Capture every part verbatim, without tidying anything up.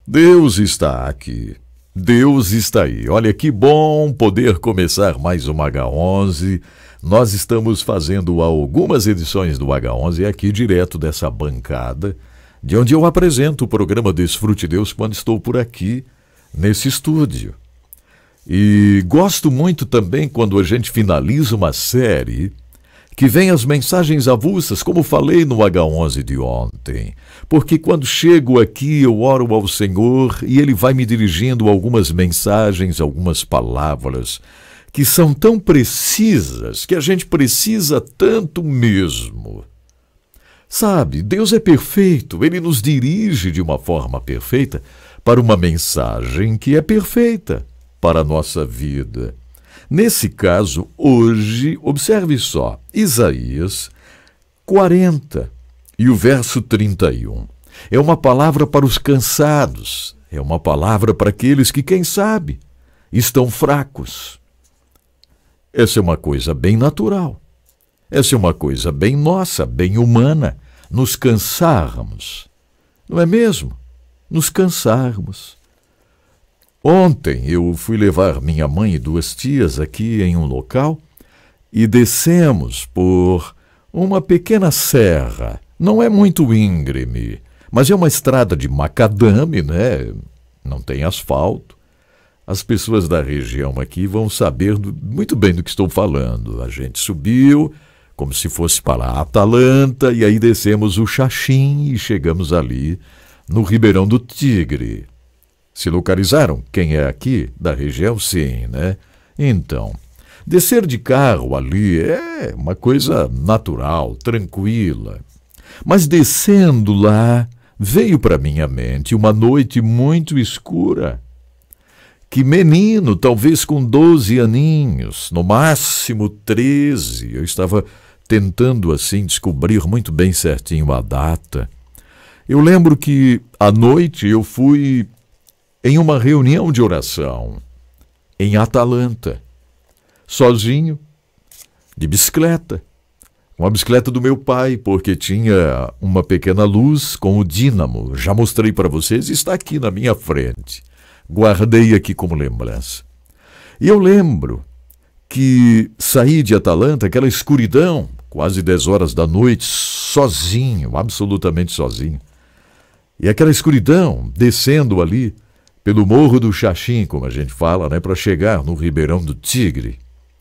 Deus está aqui. Deus está aí. Olha que bom poder começar mais uma H onze. Nós estamos fazendo algumas edições do H onze aqui direto dessa bancada, de onde eu apresento o programa Desfrute Deus quando estou por aqui, nesse estúdio. E gosto muito também quando a gente finaliza uma série que vem as mensagens avulsas, como falei no H onze de ontem. Porque quando chego aqui, eu oro ao Senhor e Ele vai me dirigindo algumas mensagens, algumas palavras, que são tão precisas, que a gente precisa tanto mesmo. Sabe, Deus é perfeito, Ele nos dirige de uma forma perfeita para uma mensagem que é perfeita para a nossa vida. Nesse caso, hoje, observe só, Isaías quarenta e o verso trinta e um. É uma palavra para os cansados, é uma palavra para aqueles que, quem sabe, estão fracos. Essa é uma coisa bem natural, essa é uma coisa bem nossa, bem humana, nos cansarmos, não é mesmo? Nos cansarmos. Ontem eu fui levar minha mãe e duas tias aqui em um local e descemos por uma pequena serra. Não é muito íngreme, mas é uma estrada de macadame, né? Não tem asfalto. As pessoas da região aqui vão saber do, muito bem do que estou falando. A gente subiu como se fosse para a Atalanta e aí descemos o Xaxim e chegamos ali no Ribeirão do Tigre. Se localizaram? Quem é aqui da região? Sim, né? Então, descer de carro ali é uma coisa natural, tranquila. Mas descendo lá, veio para minha mente uma noite muito escura. Que menino, talvez com doze aninhos, no máximo treze, eu estava tentando assim descobrir muito bem certinho a data. Eu lembro que à noite eu fui em uma reunião de oração, em Atalanta, sozinho, de bicicleta, com a bicicleta do meu pai, porque tinha uma pequena luz com o dínamo, já mostrei para vocês, está aqui na minha frente, guardei aqui como lembrança. E eu lembro que saí de Atalanta, aquela escuridão, quase dez horas da noite, sozinho, absolutamente sozinho, e aquela escuridão, descendo ali, pelo Morro do Xaxim, como a gente fala, né, para chegar no Ribeirão do Tigre.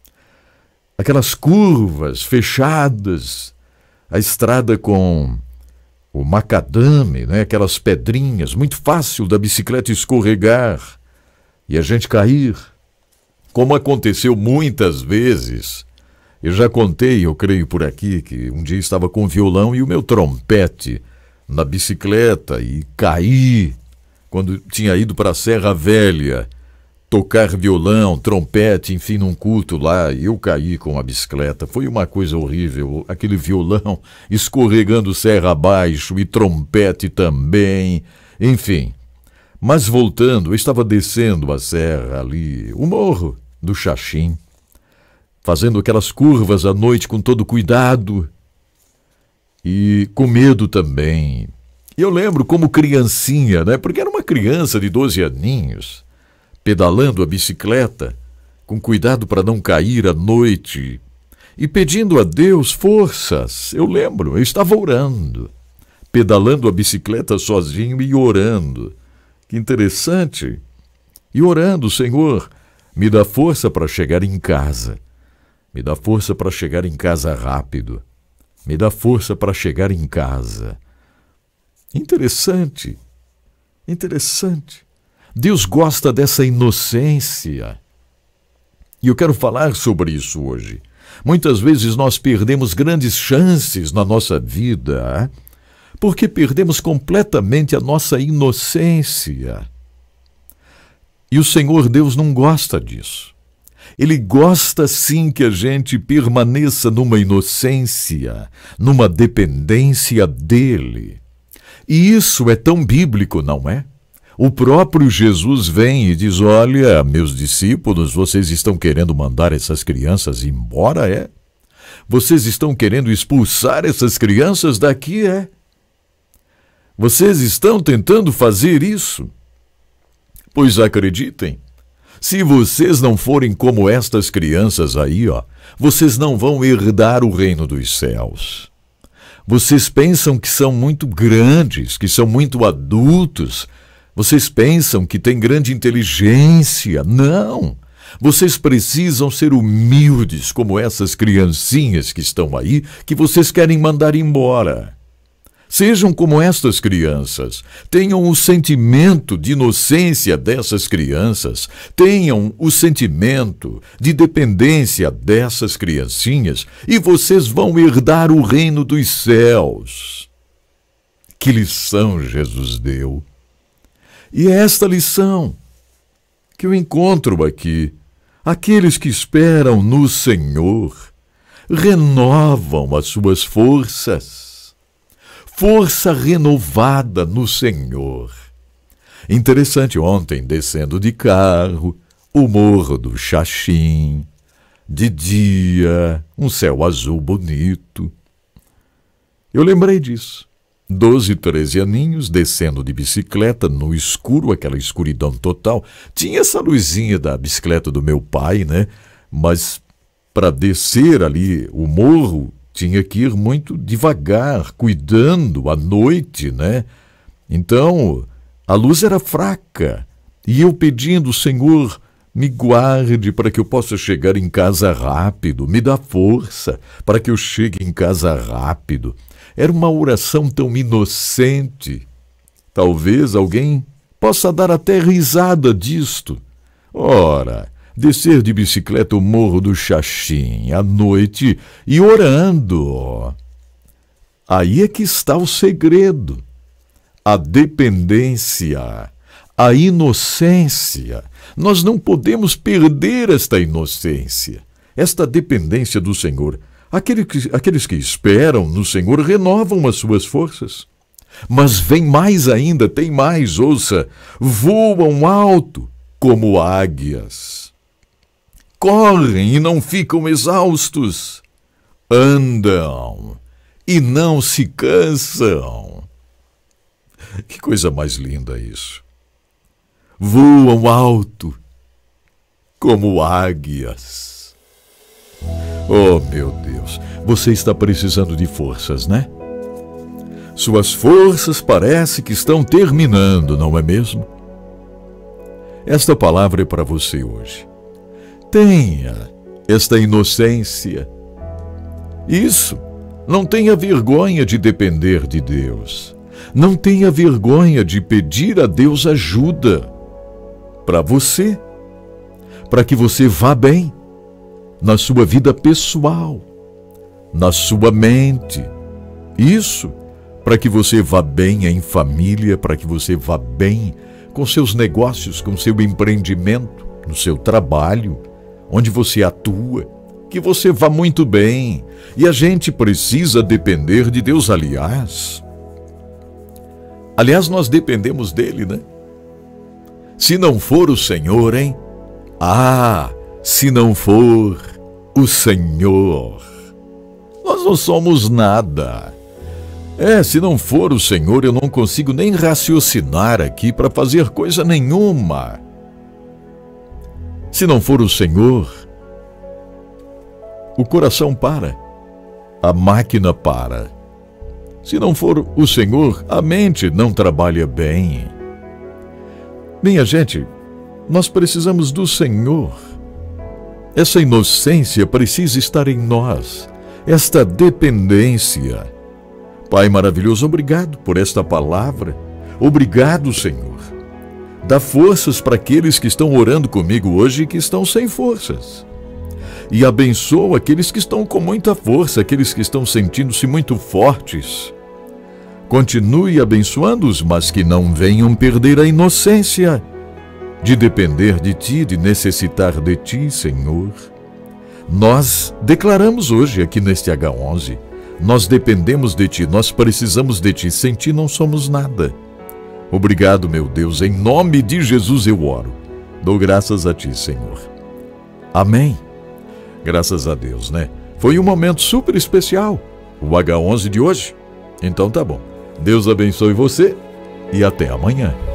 Aquelas curvas fechadas, a estrada com o macadame, né, aquelas pedrinhas, muito fácil da bicicleta escorregar e a gente cair, como aconteceu muitas vezes. Eu já contei, eu creio por aqui, que um dia estava com o violão e o meu trompete na bicicleta e caí, quando tinha ido para a Serra Velha, tocar violão, trompete, enfim, num culto lá, e eu caí com a bicicleta. Foi uma coisa horrível, aquele violão escorregando serra abaixo e trompete também, enfim. Mas voltando, eu estava descendo a serra ali, o morro do Xaxim, fazendo aquelas curvas à noite com todo cuidado e com medo também. E eu lembro como criancinha, né? Porque era uma criança de doze aninhos, pedalando a bicicleta, com cuidado para não cair à noite, e pedindo a Deus forças. Eu lembro, eu estava orando, pedalando a bicicleta sozinho e orando. Que interessante. E orando, Senhor, me dá força para chegar em casa. Me dá força para chegar em casa rápido. Me dá força para chegar em casa. Interessante, interessante. Deus gosta dessa inocência. E eu quero falar sobre isso hoje. Muitas vezes nós perdemos grandes chances na nossa vida, porque perdemos completamente a nossa inocência. E o Senhor Deus não gosta disso. Ele gosta sim que a gente permaneça numa inocência, numa dependência dele. E isso é tão bíblico, não é? O próprio Jesus vem e diz, olha, meus discípulos, vocês estão querendo mandar essas crianças embora, é? Vocês estão querendo expulsar essas crianças daqui, é? Vocês estão tentando fazer isso? Pois acreditem, se vocês não forem como estas crianças aí, ó, vocês não vão herdar o reino dos céus. Vocês pensam que são muito grandes, que são muito adultos. Vocês pensam que têm grande inteligência. Não! Vocês precisam ser humildes como essas criancinhas que estão aí, que vocês querem mandar embora. Sejam como estas crianças, tenham o sentimento de inocência dessas crianças, tenham o sentimento de dependência dessas criancinhas e vocês vão herdar o reino dos céus. Que lição Jesus deu! E é esta lição que eu encontro aqui. Aqueles que esperam no Senhor renovam as suas forças. Força renovada no Senhor. Interessante, ontem, descendo de carro, o Morro do Xaxim, de dia, um céu azul bonito. Eu lembrei disso. Doze, treze aninhos, descendo de bicicleta, no escuro, aquela escuridão total. Tinha essa luzinha da bicicleta do meu pai, né? Mas para descer ali o morro, tinha que ir muito devagar, cuidando à noite, né? Então, a luz era fraca. E eu pedindo, Senhor, me guarde para que eu possa chegar em casa rápido. Me dá força para que eu chegue em casa rápido. Era uma oração tão inocente. Talvez alguém possa dar até risada disto. Ora, descer de bicicleta o Morro do Xaxim à noite e orando. Aí é que está o segredo. A dependência, a inocência. Nós não podemos perder esta inocência, esta dependência do Senhor. Aqueles que, aqueles que esperam no Senhor renovam as suas forças. Mas vem mais ainda, tem mais, ouça, voam alto como águias. Correm e não ficam exaustos. Andam e não se cansam. Que coisa mais linda isso. Voam alto como águias. Oh, meu Deus, você está precisando de forças, né? Suas forças parece que estão terminando, não é mesmo? Esta palavra é para você hoje. Tenha esta inocência. Isso, não tenha vergonha de depender de Deus. Não tenha vergonha de pedir a Deus ajuda para você, para que você vá bem na sua vida pessoal, na sua mente. Isso, para que você vá bem em família, para que você vá bem com seus negócios, com seu empreendimento, no seu trabalho, onde você atua, que você vá muito bem. E a gente precisa depender de Deus, aliás. Aliás, nós dependemos dele, né? Se não for o Senhor, hein? Ah, se não for o Senhor, nós não somos nada. É, se não for o Senhor, eu não consigo nem raciocinar aqui para fazer coisa nenhuma. Se não for o Senhor, o coração para, a máquina para. Se não for o Senhor, a mente não trabalha bem. Minha gente, nós precisamos do Senhor. Essa inocência precisa estar em nós, esta dependência. Pai maravilhoso, obrigado por esta palavra. Obrigado, Senhor. Dá forças para aqueles que estão orando comigo hoje e que estão sem forças. E abençoa aqueles que estão com muita força, aqueles que estão sentindo-se muito fortes. Continue abençoando-os, mas que não venham perder a inocência de depender de Ti, de necessitar de Ti, Senhor. Nós declaramos hoje aqui neste agá onze, nós dependemos de Ti, nós precisamos de Ti, sem Ti não somos nada. Obrigado, meu Deus, em nome de Jesus eu oro. Dou graças a Ti, Senhor. Amém. Graças a Deus, né? Foi um momento super especial, o agá onze de hoje. Então tá bom. Deus abençoe você e até amanhã.